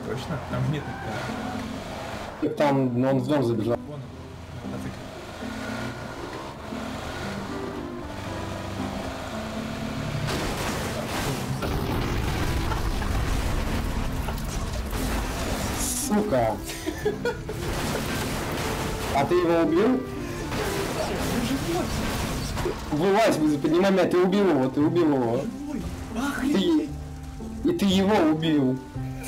Точно? Там же нет никуда. Там, ну, он в дом забежал. Вон он, на мотоцикле. Сука! А ты его убил? Вылазь, поднимай меня, ты убил его, ты убил его. И ты его убил.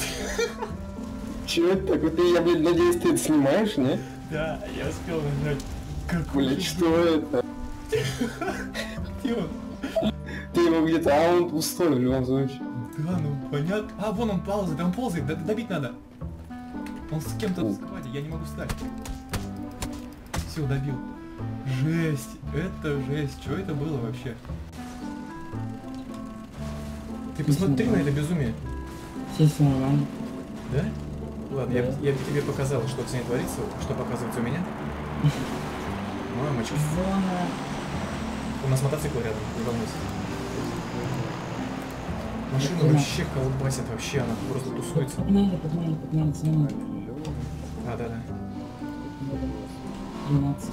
Чё это такое? Ты, я, блядь, надеюсь, ты это снимаешь, не? Да, я успел нажать. Как Блядь, что это? Где он? Ты его где-то, а он пустой в любом случае. Да, ну понятно. А, вон он ползает, добить надо. Он с кем-то в складе, я не могу встать. Все, добил. Жесть, это жесть. Что это было вообще? Ты посмотри на это безумие. Все нормально. Да? Ладно, Да. я тебе показал, что с ней творится, что показывается у меня. Мамочка. Зона. У нас мотоцикл рядом, не волнуйся. Машина Да. вообще колбасит, вообще она просто тусуется. Погнали, зона. А, да. 12.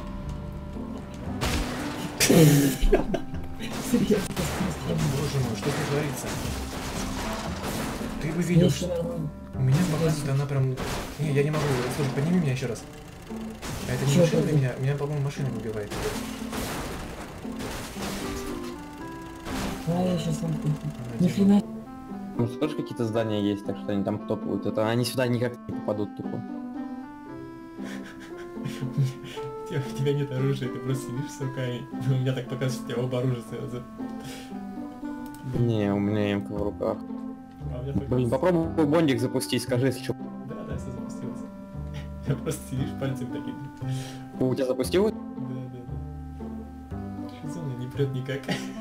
Серьезно, Боже мой, что тут творится? Ты бы видел, что... У меня показывает, она прям... Не, я не могу. Слушай, подними меня еще раз. А это не Чё, машина что? меня? Меня, по-моему, машина убивает. Да, я сейчас вам... Ни хрена. Ну, тоже какие-то здания есть, так что они там топают. Это они сюда никак не попадут тупо. У тебя нет оружия, ты просто сидишь с руками. У меня так показывает, что у тебя оба оружия сразу. Не, у меня МК в руках. А у меня Блин, только... попробуй бондик запустить, скажи, если что. Да, все запустилось. Я просто сидишь пальцем таким. У тебя запустилось? Да. Что зона не прет никак.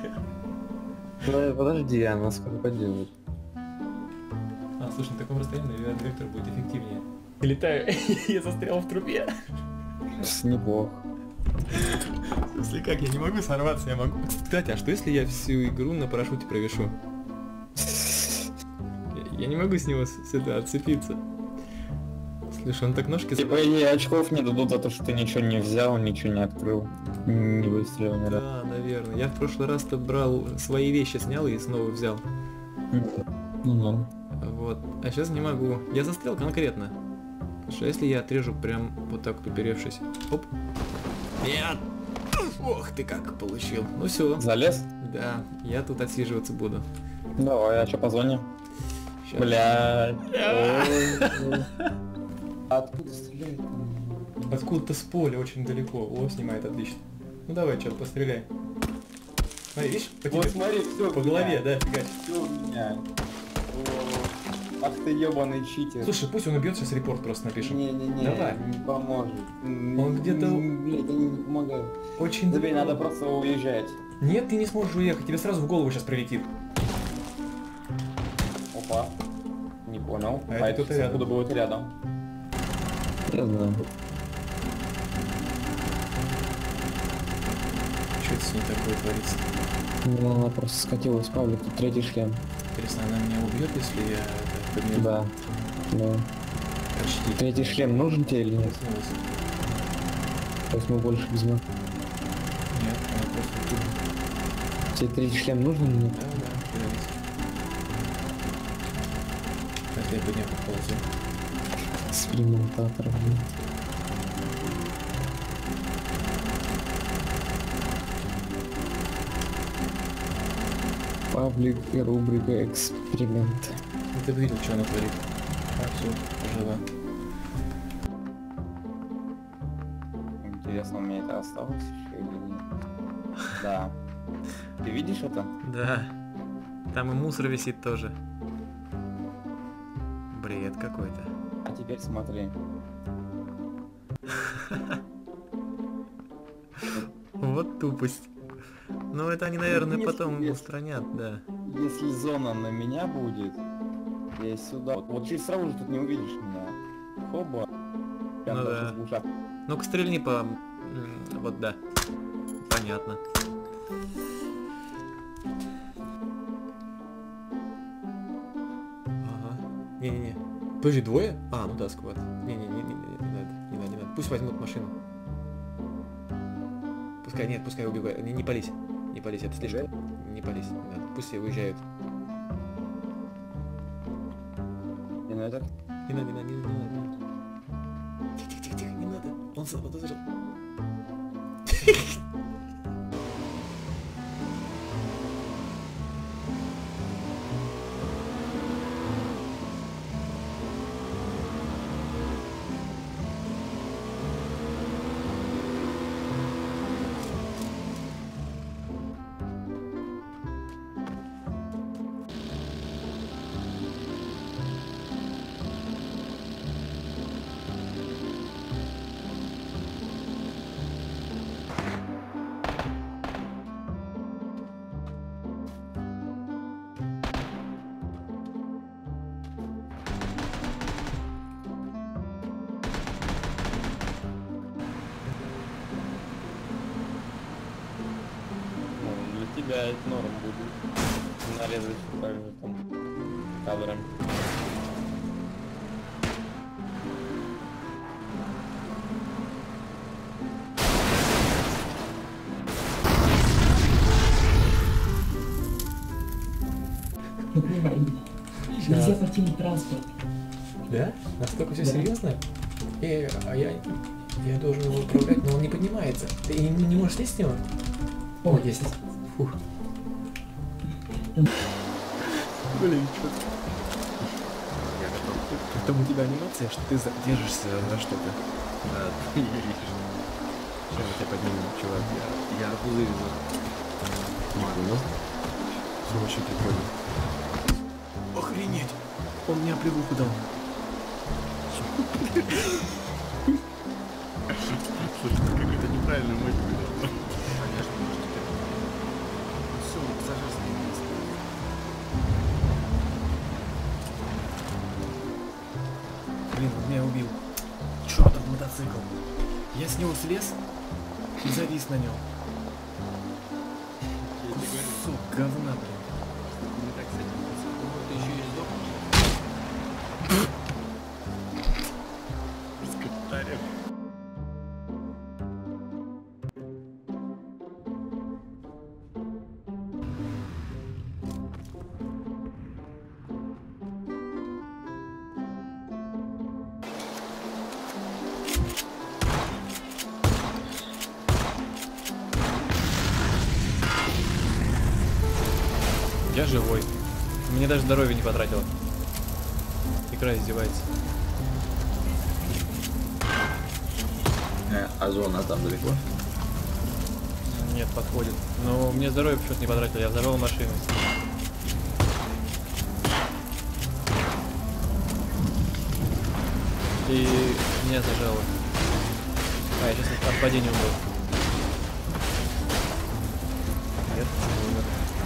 Подожди, она скоро поделает. А, слушай, на таком расстоянии, наверное, вектор будет эффективнее. Летаю, я застрял в трубе. Неплохо. В смысле, как? Я не могу сорваться, я могу... Кстати, а что если я всю игру на парашюте провешу? Я не могу с него сюда отцепиться. Слушай, он так ножки... Типа ей очков не дадут за то, что ты ничего не взял, ничего не открыл. Не выстрелил ни разу. Да, наверное. Я в прошлый раз-то брал свои вещи, снял и снова взял. Ну, Вот. А сейчас не могу. Я застрял конкретно. Потому что если я отрежу прям вот так вот уперевшись. Оп. Нет! Ох ты как получил. Ну все. залез? Да, я тут отсиживаться буду. Давай, а что по зоне? Щас. Блядь. Откуда стреляет? Откуда-то с поля очень далеко. О, снимает отлично. Ну давай, чел, постреляй. Смотри, видишь? По Вот тебе. смотри, все По голове, да, фигач. Все у меня. Ах ты ебаный читер. Слушай, пусть он убьет, сейчас репорт просто напишем. Не-не-не, Давай. не поможет. Он где-то- Блядь, они не помогают. Очень Тебе далеко. надо просто уезжать. Нет, ты не сможешь уехать, тебе сразу в голову сейчас прилетит. Опа. Не понял. А это кто-то рядом. Откуда будет рядом? Я знаю. Что это с ней такое творится? Ну, она просто скатилась, Павлик, тут третий шлем. Интересно, она меня убьет, если я это подниму? Да. Да. Почти. Третий шлем нужен тебе или нет? Проснулась. То есть мы больше возьмем. Нет, она просто тут. Тебе третий шлем нужен или нет? Да, пригодится. Хотя я поднял ползу. Экспериментатор, блин. Паблик и рубрика эксперимент. Ну ты бы видел, что она творит. А, все, жива. Интересно, у меня это осталось еще или нет? Да. Ты видишь это? Да. Там и мусор висит тоже. Бред какой-то. А теперь смотри. Вот тупость. Ну это они, наверное, Если- потом если- устранят, да. Если зона на меня будет, я сюда. Вот через сразу же тут не увидишь меня. Хоба. Прям Ну даже да. с глушак. Ну-ка стрельни по... Вот да. Понятно. Ага. Не-не-не. Подожди, двое? А, ну да, сквад. Не надо. Пусть возьмут машину. Пускай, нет, пускай убегают. Не пались. Не пались, это слишком. Не пались, не надо. Пусть все уезжают. Не надо? Не надо. Тихо, не надо. Он подождет. Для тебя это норм будет. Нарезать также там кадром. Не понимаю. Нельзя покинуть транспорт. Да? Настолько все Да. серьезно? Я должен его управлять, но он не поднимается. Ты не можешь слезть с него? О, есть. Фух. Блин, что я готов. Потом у тебя анимация, что ты держишься за что-то. Ты не видишь. Сейчас я тебя подниму, чувак. Я арбузы везу. Не понял. Все очень прикольно. Охренеть! Он мне оплевуху дал. Слушай, ты какой-то неправильный мой дал. Конечно, может теперь. Все, сажайся на место. Блин, он меня убил. Чёртов мотоцикл. Я с него слез и завис на нем. Кусок говна, блин. Не так с этим мотоциклом. Ты еще и сдохнешь. С комментариев. Я живой. Мне даже здоровье не потратило. Игра издевается. А зона там далеко? Нет, подходит. Но мне здоровье почему-то не потратило, я взорвал машину. И меня зажало. А, я сейчас от падения умру. Нет, не умер.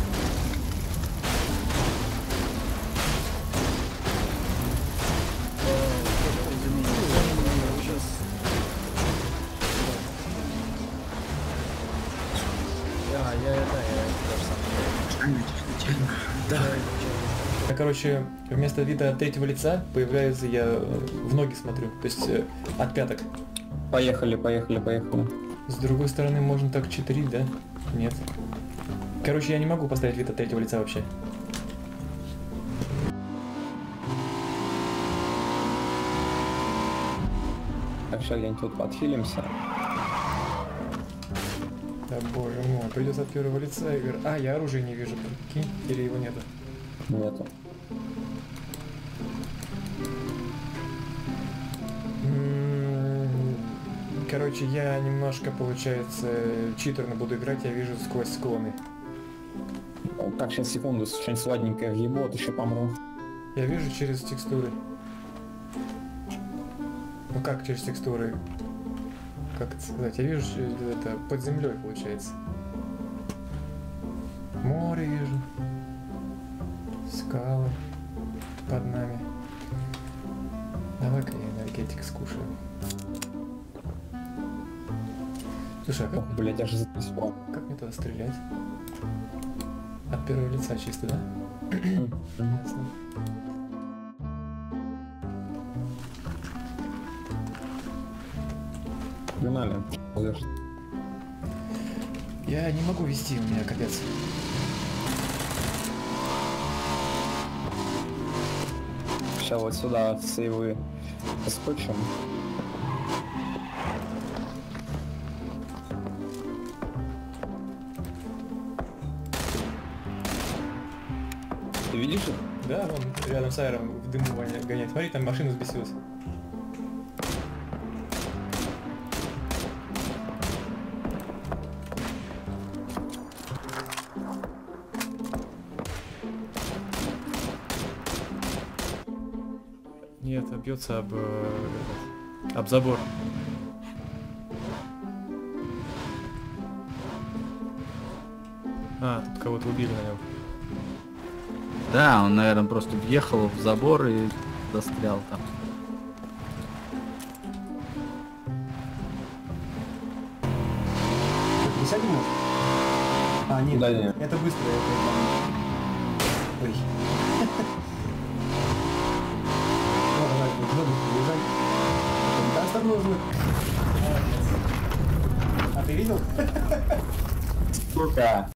Короче, вместо вида от третьего лица появляется я в ноги смотрю, то есть от пяток. Поехали. С другой стороны можно так читерить, да? Нет. Короче, я не могу поставить вид от третьего лица вообще. Так, сейчас где-нибудь тут подхилимся. Да боже мой, придется от первого лица игр. А, я оружие не вижу, прикинь, или его нету. Нету. Короче, я немножко, получается, читерно буду играть, я вижу сквозь склоны. Так, сейчас секунду, что-нибудь сладенькое въебот, еще помру. Я вижу через текстуры. Ну как через текстуры? Как это сказать? Я вижу это под землей, получается. Море вижу. Скалы под нами. Давай-ка я энергетик скушаю. Слушай, а Ох, блядь, аж затрясло. как мне туда стрелять? От первого лица чисто, да? Ясно. Погнали. Я не могу вести, у меня капец. Сейчас вот сюда сейвы поскочим. Ты видишь это? Да, вон рядом с аэром в дыму гоняет. Смотри, там машина взбесилась. Нет, бьется об забор. А, тут кого-то убили на нем. Да, он, наверное, просто въехал в забор и застрял там. Присядем, может? А, нет, Да, нет. это быстро, Ой. Ну, давай, вот, выезжай. Да, осторожно. Молодец. А ты видел? Сука.